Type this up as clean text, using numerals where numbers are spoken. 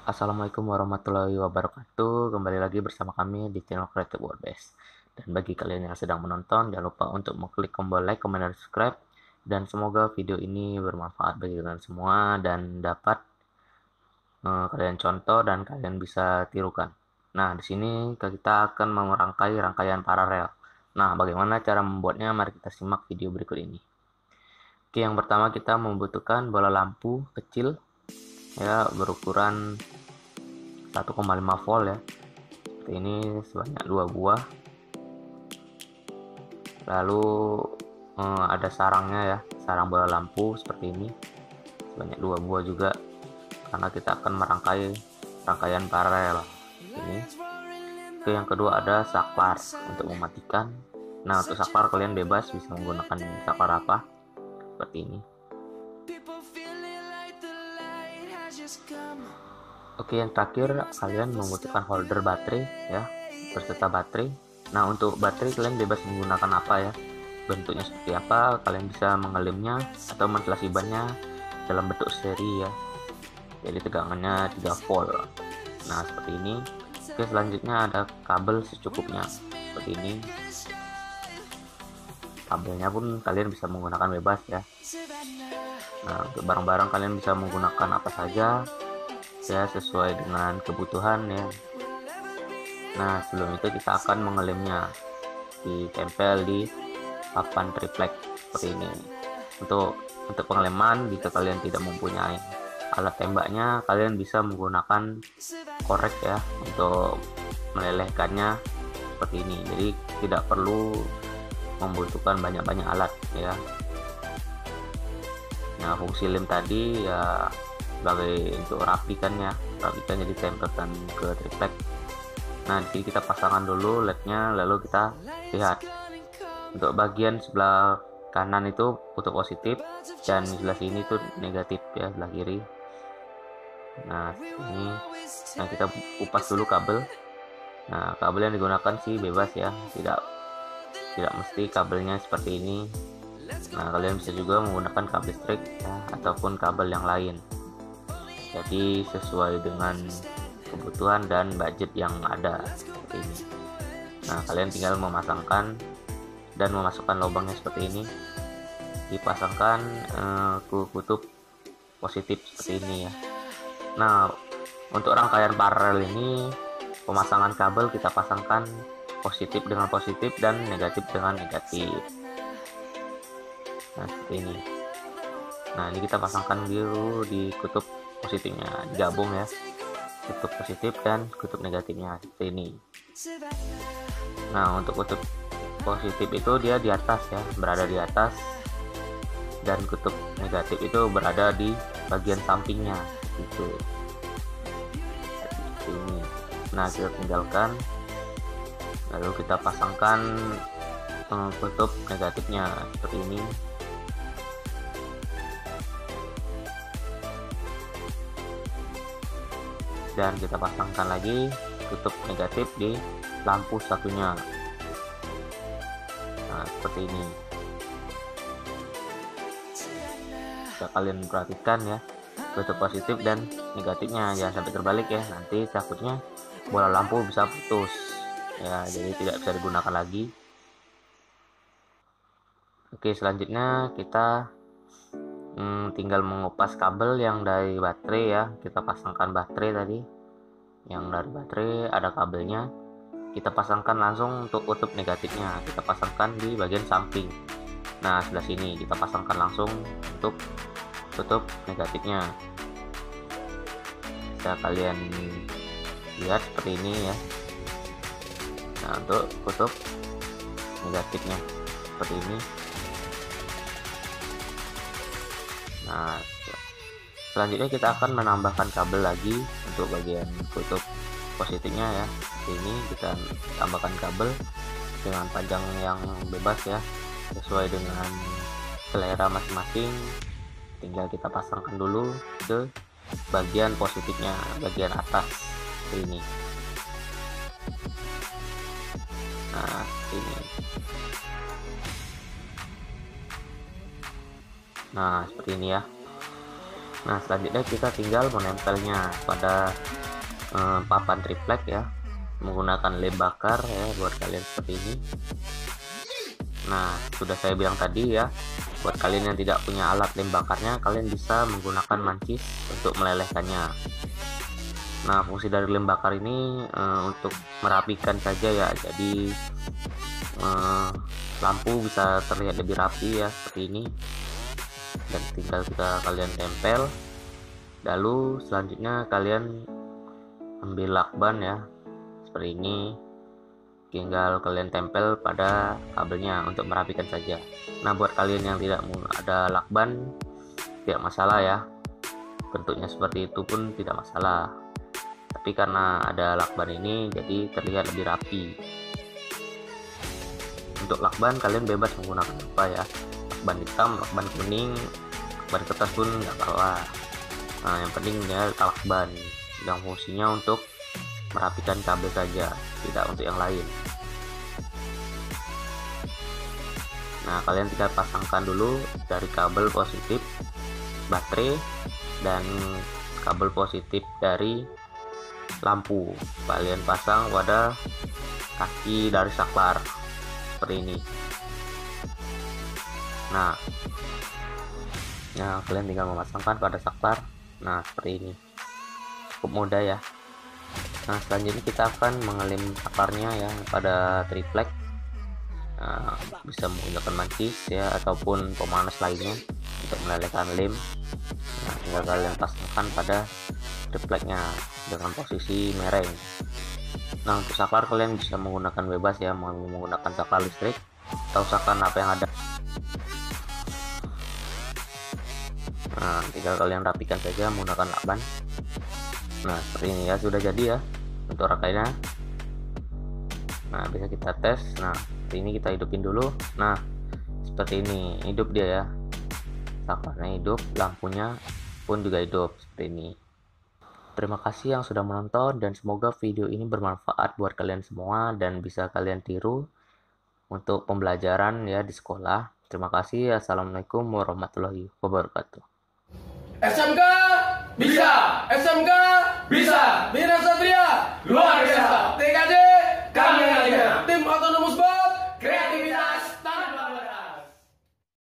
Assalamualaikum warahmatullahi wabarakatuh. Kembali lagi bersama kami di channel Creative WordPress. Dan bagi kalian yang sedang menonton, jangan lupa untuk mengklik tombol like, comment, dan subscribe. Dan semoga video ini bermanfaat bagi kalian semua dan dapat kalian contoh dan kalian bisa tirukan. Nah, di sini kita akan merangkai rangkaian paralel. Nah, bagaimana cara membuatnya? Mari kita simak video berikut ini. Oke, yang pertama kita membutuhkan bola lampu kecil ya, berukuran 1,5 volt ya. Seperti ini, sebanyak 2 buah. Lalu ada sarangnya ya, sarang bola lampu seperti ini, sebanyak 2 buah juga, karena kita akan merangkai rangkaian paralel ini. Oke, yang kedua ada saklar untuk mematikan. Nah, untuk saklar kalian bebas bisa menggunakan saklar apa, seperti ini. Oke, yang terakhir kalian membutuhkan holder baterai ya, berserta baterai. Nah, untuk baterai kalian bebas menggunakan apa ya, bentuknya seperti apa, kalian bisa mengelimnya atau mentelasi bannya dalam bentuk seri ya, jadi tegangannya 3 volt. Nah, seperti ini. Oke, selanjutnya ada kabel secukupnya seperti ini. Kabelnya pun kalian bisa menggunakan bebas ya. Nah, untuk barang-barang kalian bisa menggunakan apa saja ya, sesuai dengan kebutuhan ya. Nah, sebelum itu kita akan mengelimnya, ditempel di papan triplek seperti ini. Untuk pengeleman, jika kalian tidak mempunyai alat tembaknya, kalian bisa menggunakan korek ya untuk melelehkannya seperti ini. Jadi tidak perlu membutuhkan banyak-banyak alat ya. Nah, fungsi lem tadi ya sebagai untuk rapikan jadi tempelkan ke triplek. Nah, jadi kita pasangkan dulu lednya, lalu kita lihat untuk bagian sebelah kanan itu untuk positif dan sebelah sini tuh negatif ya, sebelah kiri. Nah, ini kita kupas dulu kabel. Nah, kabel yang digunakan sih bebas ya, tidak mesti kabelnya seperti ini. Nah, kalian bisa juga menggunakan kabel listrik ya, ataupun kabel yang lain. Jadi sesuai dengan kebutuhan dan budget yang ada seperti ini. Nah, kalian tinggal memasangkan dan memasukkan lubangnya seperti ini, dipasangkan ke kutub positif seperti ini ya. Nah, untuk rangkaian paralel ini, pemasangan kabel kita pasangkan positif dengan positif dan negatif dengan negatif. Nah, seperti ini. Nah, ini kita pasangkan dulu di kutub positifnya, digabung ya, kutub positif dan kutub negatifnya seperti ini. Nah, untuk kutub positif itu dia di atas ya, berada di atas, dan kutub negatif itu berada di bagian sampingnya gitu. Seperti ini. Nah, kita tinggalkan, lalu kita pasangkan kutub negatifnya seperti ini. Dan kita pasangkan lagi kutub negatif di lampu satunya. Nah, seperti ini. Bisa kalian perhatikan ya, kutub positif dan negatifnya, jangan sampai terbalik ya, nanti takutnya bola lampu bisa putus ya, jadi tidak bisa digunakan lagi. Oke, selanjutnya kita tinggal mengupas kabel yang dari baterai ya. Kita pasangkan baterai tadi, yang dari baterai ada kabelnya, kita pasangkan langsung. Untuk kutub negatifnya kita pasangkan di bagian samping. Nah, sebelah sini kita pasangkan langsung untuk kutub negatifnya. Bisa kalian lihat seperti ini ya. Nah, untuk kutub negatifnya seperti ini. Nah, selanjutnya kita akan menambahkan kabel lagi untuk bagian kutub positifnya ya. Ini kita tambahkan kabel dengan panjang yang bebas ya, sesuai dengan selera masing-masing. Tinggal kita pasangkan dulu ke bagian positifnya, bagian atas ini. Nah, ini. Nah, seperti ini ya. Nah, selanjutnya kita tinggal menempelnya pada papan triplek ya, menggunakan lem bakar ya buat kalian seperti ini. Nah, sudah saya bilang tadi ya, buat kalian yang tidak punya alat lem bakarnya, kalian bisa menggunakan mancis untuk melelehkannya. Nah, fungsi dari lem bakar ini untuk merapikan saja ya, jadi lampu bisa terlihat lebih rapi ya seperti ini, dan tinggal kalian tempel. Lalu selanjutnya kalian ambil lakban ya seperti ini, tinggal kalian tempel pada kabelnya untuk merapikan saja. Nah, buat kalian yang tidak ada lakban tidak masalah ya, bentuknya seperti itu pun tidak masalah, tapi karena ada lakban ini jadi terlihat lebih rapi. Untuk lakban kalian bebas menggunakan apa ya, lakban hitam, lakban kuning, lakban kertas pun nggak apa-apa. Nah, yang penting ya lakban yang fungsinya untuk merapikan kabel saja, tidak untuk yang lain. Nah, kalian tinggal pasangkan dulu dari kabel positif baterai dan kabel positif dari lampu. Kalian pasang pada kaki dari saklar seperti ini. Nah, kalian tinggal memasangkan pada saklar. Nah, seperti ini, cukup mudah ya. Nah, selanjutnya kita akan mengelem saklarnya ya pada triplek. Nah, bisa menggunakan mancis ya ataupun pemanas lainnya untuk melelehkan lem. Nah, tinggal kalian pasangkan pada tripleknya dengan posisi mereng. Nah, untuk saklar kalian bisa menggunakan bebas ya, mau menggunakan saklar listrik atau saklar apa yang ada. Nah, tinggal kalian rapikan saja menggunakan lakban. Nah, seperti ini ya, sudah jadi ya untuk rangkaiannya. Nah, bisa kita tes. Nah, seperti ini, kita hidupin dulu. Nah, seperti ini, hidup dia ya, saklarnya hidup, lampunya pun juga hidup seperti ini. Terima kasih yang sudah menonton, dan semoga video ini bermanfaat buat kalian semua dan bisa kalian tiru untuk pembelajaran ya di sekolah. Terima kasih. Assalamualaikum warahmatullahi wabarakatuh. SMK bisa, SMK bisa.